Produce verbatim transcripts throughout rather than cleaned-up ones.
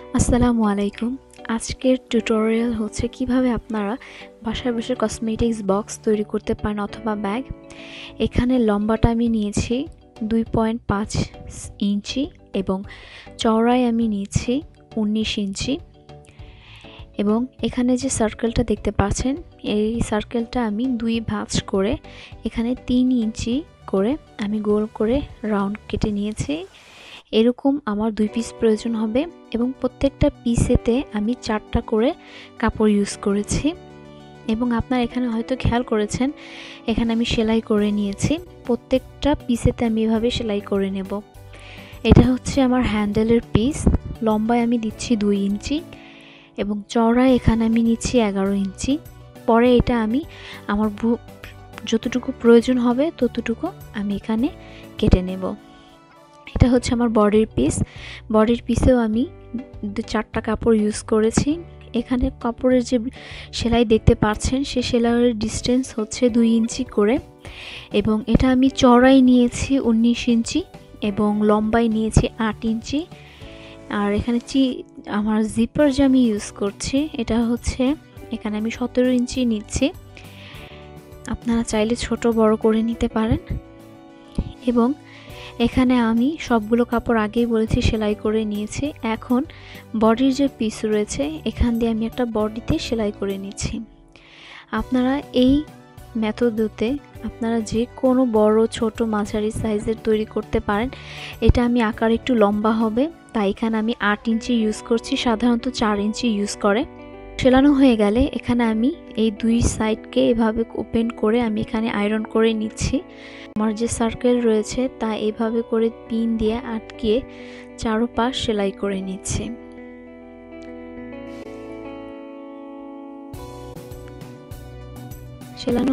আসসালামু আলাইকুম। আজকের টিউটোরিয়াল হচ্ছে কিভাবে আপনারা বাসায় বসে কসমেটিক্স বক্স তৈরি করতে পারেন অথবা ব্যাগ। এখানে লম্বাটা আমি নিয়েছি দুই পয়েন্ট পাঁচ ইঞ্চি এবং চওড়ায় আমি নিয়েছি উনিশ ইঞ্চি এবং এখানে যে সার্কেলটা দেখতে পাচ্ছেন এই সার্কেলটা আমি দুই ভাঁজ করে এখানে তিন ইঞ্চি করে আমি গোল করে রাউন্ড কেটে নিয়েছি। এরকম আমার দুই পিস প্রয়োজন হবে এবং প্রত্যেকটা পিসেতে আমি চারটা করে কাপড় ইউজ করেছি এবং আপনারা এখানে হয়তো খেয়াল করেছেন এখানে আমি সেলাই করে নিয়েছি। প্রত্যেকটা পিসেতে আমি এভাবে সেলাই করে নেব। এটা হচ্ছে আমার হ্যান্ডেলের পিস। লম্বায় আমি দিচ্ছি দুই ইঞ্চি এবং চওড়ায় এখানে আমি নিচ্ছি এগারো ইঞ্চি। পরে এটা আমি আমার যতটুকু প্রয়োজন হবে ততটুকু আমি এখানে কেটে নেব। এটা হচ্ছে আমার বডির পিস। বডির পিসেও আমি দু চারটা কাপড় ইউজ করেছি। এখানে কাপড়ের যে সেলাই দেখতে পাচ্ছেন সে সেলাইয়ের ডিস্টেন্স হচ্ছে দুই ইঞ্চি করে এবং এটা আমি চওড়াই নিয়েছি উনিশ ইঞ্চি এবং লম্বাই নিয়েছি আট ইঞ্চি। আর এখানে চি আমার জিপার যে আমি ইউজ করছি এটা হচ্ছে এখানে আমি সতেরো ইঞ্চি নিচ্ছি। আপনারা চাইলে ছোট বড় করে নিতে পারেন এবং এখানে আমি সবগুলো কাপড় আগেই বলেছি সেলাই করে নিয়েছি। এখন বডির যে পিস রয়েছে এখান দিয়ে আমি একটা বডিতে সেলাই করে নিচ্ছি। আপনারা এই মেথডতে আপনারা যে কোনো বড় ছোট মাঝারি সাইজের তৈরি করতে পারেন। এটা আমি আকার একটু লম্বা হবে তাই এখানে আমি আট ইঞ্চি ইউজ করছি, সাধারণত চার ইঞ্চি ইউজ করে। সেলানো হয়ে গেলে এখানে আমি এই দুই সাইডকে এভাবে ওপেন করে আমি এখানে আয়রন করে নিচ্ছি। আমার যে সার্কেল রয়েছে তা এভাবে করে পিন দিয়ে আটকিয়ে চারপাশ সেলাই করে নিচ্ছি। সেলানো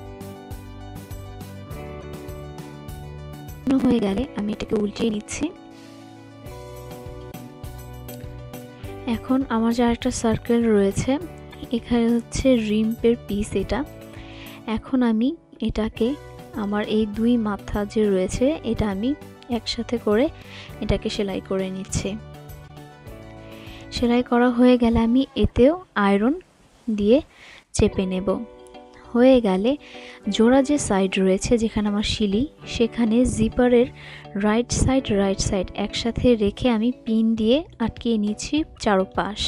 হয়ে গেলে আমি এটাকে উল্টিয়ে নিচ্ছি। এখন আমার যে একটা সার্কেল রয়েছে এখানে হচ্ছে রিম্পের পিস এটা। এখন আমি এটাকে আমার এই দুই মাথা যে রয়েছে এটা আমি একসাথে করে এটাকে সেলাই করে নিচ্ছি। সেলাই করা হয়ে গেলে আমি এতেও আয়রন দিয়ে চেপে নেব। হয়ে গেলে জোড়া যে সাইড রয়েছে যেখানে আমার শিলি সেখানে জিপারের রাইট সাইড রাইট সাইড একসাথে রেখে আমি পিন দিয়ে আটকিয়ে নিচ্ছি চারপাশ।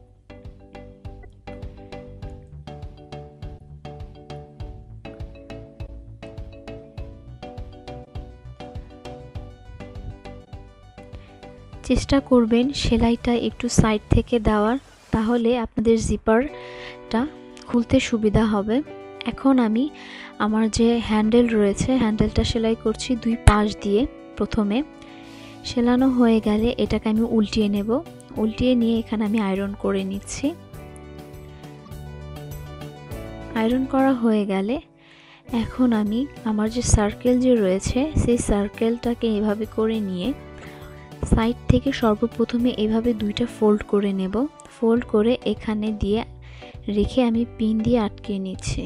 চেষ্টা করবেন সেলাইটা একটু সাইড থেকে দেওয়ার, তাহলে আপনাদের জিপারটা খুলতে সুবিধা হবে। এখন আমি আমার যে হ্যান্ডেল রয়েছে হ্যান্ডেলটা সেলাই করছি দুই পাশ দিয়ে। প্রথমে সেলানো হয়ে গেলে এটাকে আমি উল্টিয়ে নেব। উল্টিয়ে নিয়ে এখানে আমি আয়রন করে নিচ্ছি। আয়রন করা হয়ে গেলে এখন আমি আমার যে সার্কেল যে রয়েছে সেই সার্কেলটাকে এভাবে করে নিয়ে সাইড থেকে সর্বপ্রথমে এভাবে দুইটা ফোল্ড করে নেব। ফোল্ড করে এখানে দিয়ে রেখে আমি পিন দিয়ে আটকে নিচ্ছি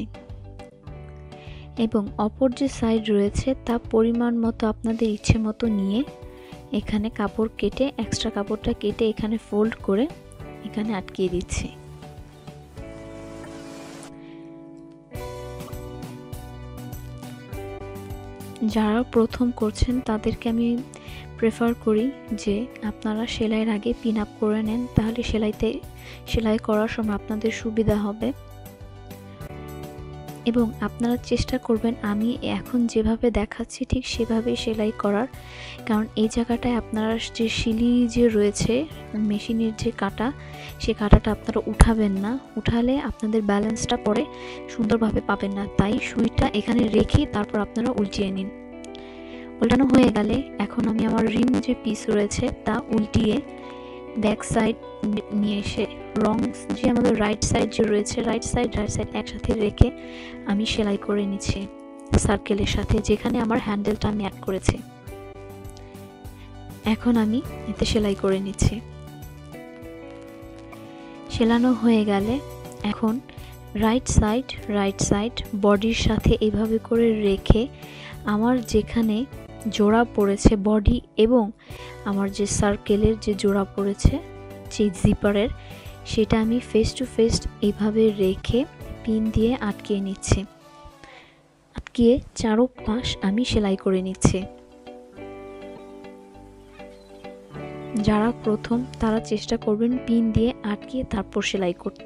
এবং অপর যে সাইড রয়েছে তা পরিমাণ মতো আপনাদের ইচ্ছে মতো নিয়ে এখানে কাপড় কেটে এক্সট্রা কাপড়টা কেটে এখানে ফোল্ড করে এখানে আটকিয়ে দিচ্ছি। যারা প্রথম করছেন তাদেরকে আমি প্রেফার করি যে আপনারা সেলাইয়ের আগে পিন আপ করে নেন, তাহলে সেলাইতে সেলাই করার সময় আপনাদের সুবিধা হবে। এবং আপনারা চেষ্টা করবেন আমি এখন যেভাবে দেখাচ্ছি ঠিক সেভাবেই সেলাই করার, কারণ এই জায়গাটায় আপনারা যে শিলি যে রয়েছে মেশিনের যে কাটা সে কাটাটা আপনারা উঠাবেন না, উঠালে আপনাদের ব্যালেন্সটা পরে সুন্দরভাবে পাবেন না। তাই সুইটা এখানে রেখে তারপর আপনারা উল্টিয়ে নিন। উল্টানো হয়ে গেলে এখন আমি আমার রিম যে পিস রয়েছে তা উল্টিয়ে ব্যাক সাইড নিয়ে এসে রং যে আমাদের রাইট সাইড যে রয়েছে রাইট সাইড রাইট সাইড একসাথে রেখে আমি সেলাই করে নিচ্ছি সার্কেলের সাথে, যেখানে আমার হ্যান্ডেলটা আমি অ্যাড করেছি। এখন আমি এতে সেলাই করে নিচ্ছি। সেলানো হয়ে গেলে এখন রাইট সাইড রাইট সাইড বডির সাথে এইভাবে করে রেখে আমার যেখানে জোড়া পড়েছে বডি এবং আমার যে সার্কেলের যে জোড়া পড়েছে যে জিপারের সেটা আমি ফেস টু ফেস এইভাবে রেখে পিন দিয়ে আটকে নিচ্ছি। আটকিয়ে চারপাশ আমি সেলাই করে নিচ্ছি। যারা প্রথম তারা চেষ্টা করবেন পিন দিয়ে আটকিয়ে তারপর সেলাই করতে।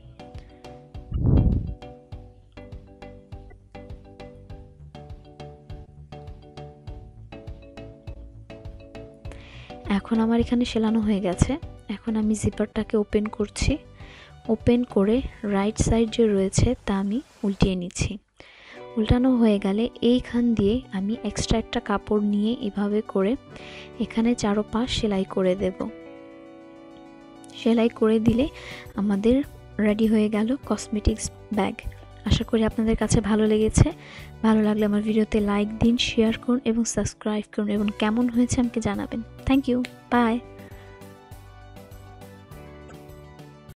এখন আমার এখানে সেলানো হয়ে গেছে। এখন আমি জিপারটাকে ওপেন করছি। ওপেন করে রাইট সাইড যে রয়েছে তা আমি উল্টিয়ে নিচ্ছি। উল্টানো হয়ে গেলে এইখান দিয়ে আমি এক্সট্রা একটা কাপড় নিয়ে এভাবে করে এখানে চারপাশ সেলাই করে দেব। সেলাই করে দিলে আমাদের রেডি হয়ে গেল কসমেটিক্স ব্যাগ। আশা করি আপনাদের কাছে ভালো লেগেছে। ভালো লাগলে আমার ভিডিওতে লাইক দিন, শেয়ার করুন এবং সাবস্ক্রাইব করুন এবং কেমন হয়েছে আমাকে জানাবেন। Thank you, by.